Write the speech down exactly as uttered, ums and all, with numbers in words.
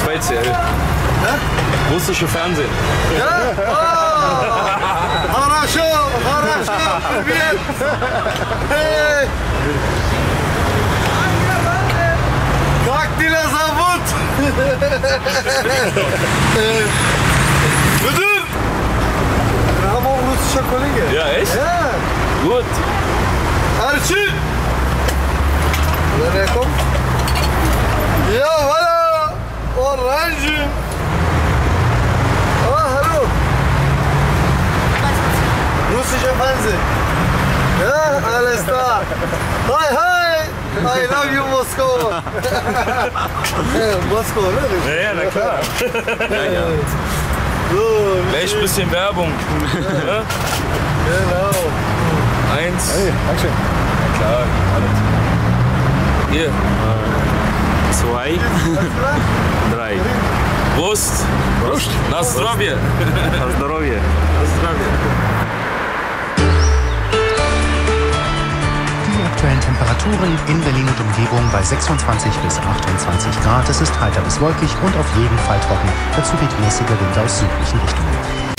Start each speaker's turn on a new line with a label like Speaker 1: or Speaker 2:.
Speaker 1: speziell.
Speaker 2: Ja?
Speaker 1: Russische Fernsehen.
Speaker 2: Ja? Oh! Хорошо, хорошо, привет! Hey! Как тебя зовут? Müdür! Wir haben auch russische Kollegen.
Speaker 1: Ja, echt?
Speaker 2: Ja.
Speaker 1: Gut.
Speaker 2: Archie! Woher kommt? Ja, voilà! Orange! Oh, hallo! Russischer Fernsehen. Ja, alles klar. Hi, hi! I love you, Moskau! Moskau, ne?
Speaker 1: Ja, ja, na klar. Ja, ja.
Speaker 2: So,
Speaker 1: Gleich ein bisschen Werbung. Ja?
Speaker 2: genau.
Speaker 1: Eins.
Speaker 3: Hey, Dankeschön.
Speaker 1: Na klar, alles. Hier.
Speaker 3: Zwei. Drei.
Speaker 1: Prost.
Speaker 3: Prost.
Speaker 1: Na zdrowie.
Speaker 3: Na zdrowie.
Speaker 1: Na zdrowie.
Speaker 4: Die aktuellen Temperaturen in Berlin und Umgebung bei sechsundzwanzig bis achtundzwanzig Grad. Es ist heiter bis wolkig und auf jeden Fall trocken. Dazu weht mäßiger Wind aus südlichen Richtungen.